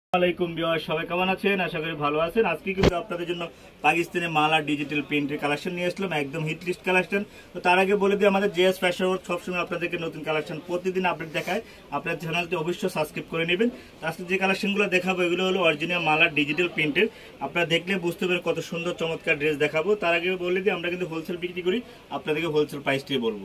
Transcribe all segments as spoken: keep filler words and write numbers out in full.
আলাইকুম ভিউয়ার, সবাই কেমন আছেন? আশা করি ভালো আছেন। আজকে কিন্তু আপনাদের জন্য পাকিস্তানি মাল আর ডিজিটাল প্রিন্টের কালেকশন নিয়ে আসলাম, একদম হিট লিস্ট কালেকশন। তো তার আগে বলে দিই, আমাদের জেএস ফ্যাশন ওয়ার্ল্ড সবসময় আপনাদেরকে নতুন কালেকশন প্রতিদিন আপডেট দেখায়। আপনার চ্যানেলটি অবশ্যই সাবস্ক্রাইব করে নেবেন। আজকে যে কালেকশনগুলো দেখাবো এগুলো হলো অরিজিনাল মাল আর ডিজিটাল প্রিন্টের। আপনারা দেখলে বুঝতে পারবেন কত সুন্দর চমৎকার ড্রেস দেখাবো। তার আগে বলে দিই, আমরা কিন্তু হোলসেল বিক্রি করি, আপনাদেরকে হোলসেল প্রাইসটাই বলবো।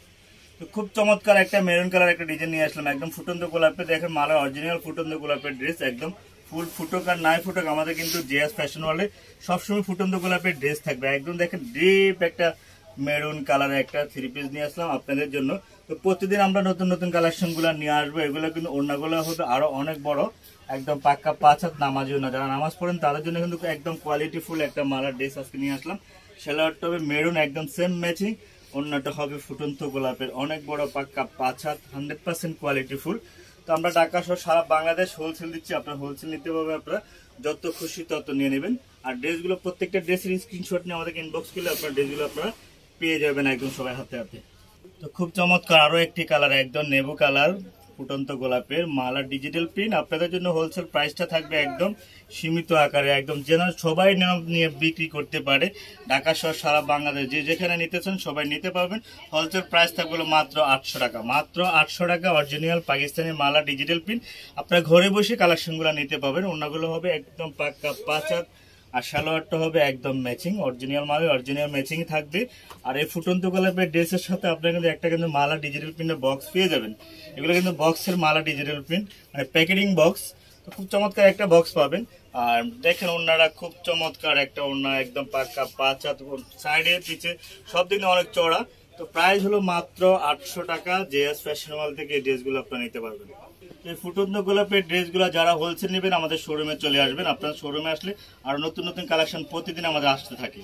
তো খুব চমৎকার একটা মেরুন কালার একটা ডিজাইন নিয়ে আসলাম, একদম ফুটন্ত গোলাপে। দেখেন মালার অরিজিনাল ফুটন্ত গোলাপের ড্রেস, একদম ফুল ফুটক আর নাই ফুটক আমাদের কিন্তু জেএস ফ্যাশন ওয়ার্ল্ডে সবসময় ফুটন্ত গোলাপের ড্রেস থাকবে। একদম দেখেন ডিপ একটা মেরুন কালারের একটা থ্রি পিস নিয়ে আসলাম আপনাদের জন্য। তো প্রতিদিন আমরা নতুন নতুন কালেকশন গুলো নিয়ে আসবো। এগুলো কিন্তু ওড়নাগুলো হবে আরো অনেক বড়, একদম পাক্কা পাঁচ হাত নামাজিও না, যারা নামাজ পড়েন তাদের জন্য কিন্তু একদম কোয়ালিটি ফুল একটা মালার ড্রেস আজকে নিয়ে আসলাম। সেলারটা হবে মেরুন, একদম সেম ম্যাচিং। অন্যটা হবে ফুটন্ত গোলাপের, অনেক বড় পাক্কা পাঁচ হাত, হান্ড্রেড পার্সেন্ট কোয়ালিটি ফুল। তো আমরা ঢাকা সহ সারা বাংলাদেশ হোলসেল দিচ্ছি, আপনার হোলসেল নিতে পারবেন, আপনারা যত খুশি তত নিয়ে নেবেন। আর ড্রেসগুলো প্রত্যেকটা ড্রেসের স্ক্রিনশট নিয়ে আমাদের ইনবক্স করলে আপনার ড্রেসগুলো আপনারা পেয়ে যাবেন একদম সবাই হাতে হাতে। তো খুব চমৎকার আরো একটি কালার, একদম নেভু কালার ফুটন্ত গোলাপের মালা ডিজিটাল প্রিন্ট। আপনাদের জন্য হোলসেল প্রাইসটা থাকবে একদম সীমিত আকারে, একদম যেন সবাই নিয়ে বিক্রি করতে পারে। ঢাকা সহ সারা বাংলাদেশ যে যেখানে নিতে চান সবাই নিতে পারবেন। হোলসেল প্রাইস থাকবে মাত্র আটশো টাকা, মাত্র আটশো টাকা। অরিজিনাল পাকিস্তানি মালা ডিজিটাল প্রিন্ট, আপনারা ঘরে বসে কালেকশনগুলো নিতে পারবেন। অন্যগুলো হবে একদম পাক্কা পাঁচ হাত, আর সালোয়ারটা হবে একদম ম্যাচিং, অরিজিনাল মালে অরিজিনাল ম্যাচিং থাকবে। আর এই ফুটন্ত গোলাপের ড্রেসের সাথে আপনারা কিন্তু একটা কিন্তু মালা ডিজিটাল প্রিন্টের বক্স পেয়ে যাবেন। এগুলো কিন্তু বক্সের মালা ডিজিটাল প্রিন্ট, মানে প্যাকেটিং বক্স। তো খুব চমৎকার একটা বক্স পাবেন। আর দেখেন ওনারা খুব চমৎকার একটা ওনা, একদম পাক্কা পাঁচ হাত, সাইডে পিছে সব দিকে অনেক চড়া। তো প্রাইস হলো মাত্র আটশো টাকা। জেএস ফ্যাশন ওয়ার্ল্ড থেকে এই ড্রেসগুলো আপনারা নিতে পারবেন। এই ফুটন্ত গোলাপের ড্রেসগুলো যারা হোলসেল নেবেন আমাদের শোরুমে চলে আসবেন। আপনার শোরুমে আসলে আর নতুন নতুন কালেকশন প্রতিদিন আমাদের আসতে থাকে।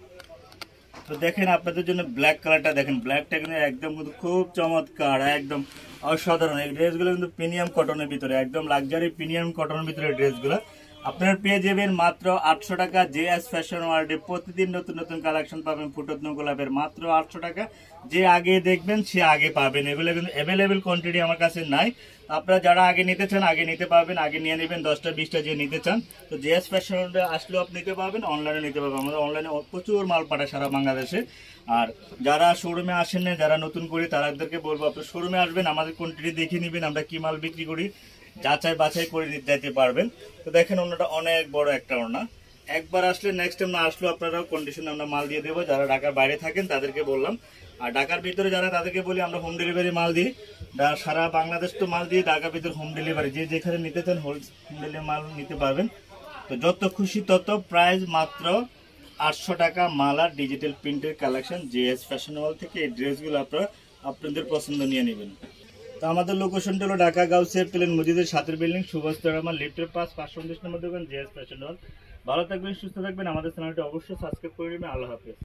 তো দেখেন আপনাদের জন্য ব্ল্যাক কালারটা দেখেন, ব্ল্যাকটা কিন্তু একদম কিন্তু খুব চমৎকার, একদম অসাধারণ। এই ড্রেসগুলো কিন্তু প্রিমিয়াম কটনের ভিতরে, একদম লাক্সারি প্রিমিয়াম কটনের ভিতরে ড্রেসগুলো আপনারা পেয়ে যাবেন মাত্র আটশো টাকা। জেএস ফ্যাশন ওয়ার্ল্ডে প্রতিদিন নতুন নতুন কালেকশন পাবেন ফুটন্ত গোলাপের, মাত্র আটশো টাকা। যে আগে দেখবেন সে আগে পাবেন। এগুলো কিন্তু অ্যাভেলেবেল কোয়ান্টিটি আমার কাছে নাই। আপনারা যারা আগে নিতে চান আগে নিতে পারবেন, আগে নিয়ে নেবেন দশটা বিশটা যে নিতে চান। তো জেএস ফ্যাশন ওয়ার্ল্ডে আসলেও আপনি নিতে পারবেন, অনলাইনে নিতে পারবেন। আমাদের অনলাইনে প্রচুর মাল পাঠায় সারা বাংলাদেশে। আর যারা শোরুমে আসেন না, যারা নতুন করি তাদেরকে বলবো আপনার শোরুমে আসবেন, আমাদের কোয়ান্টিটি দেখে নেবেন, আমরা কি মাল বিক্রি করি যাচাই বাছাই করে যেতে পারবেন। তো দেখেন ওনাটা অনেক বড় একটা ওনা, একবার আসলে নেক্সট টাইম না আসলেও আপনারা কন্ডিশনে আমরা মাল দিয়ে দেবো। যারা ঢাকার বাইরে থাকেন তাদেরকে বললাম, আর ঢাকার ভিতরে যারা তাদেরকে বলি আমরা হোম ডেলিভারি মাল দিই। সারা বাংলাদেশ তো মাল দিয়ে, ঢাকার ভিতরে হোম ডেলিভারি, যে যেখানে নিতে চান হোম ডেলিভারি মাল নিতে পারবেন। তো যত খুশি তত প্রাইস, মাত্র আটশো টাকা। মালা ডিজিটাল প্রিন্টের কালেকশন জেএস ফ্যাশন ওয়ার্ল্ড থেকে এই ড্রেসগুলো আপনারা আপনাদের পছন্দ নিয়ে নেবেন। তো আমাদের লোকেশনটা হলো ঢাকা গাউসিয়া প্লেন মসজিদের সাতের বিল্ডিং, সুভাষ আমার লিফটের পাস, পাঁচশো উনত্রিশ নম্বর দোকান, জেএস ফ্যাশন ওয়ার্ল্ড। ভালো থাকবেন, সুস্থ থাকবেন, আমাদের চ্যানেলটি অবশ্যই সাবস্ক্রাইব করে নেবেন। আল্লাহ হাফেজ।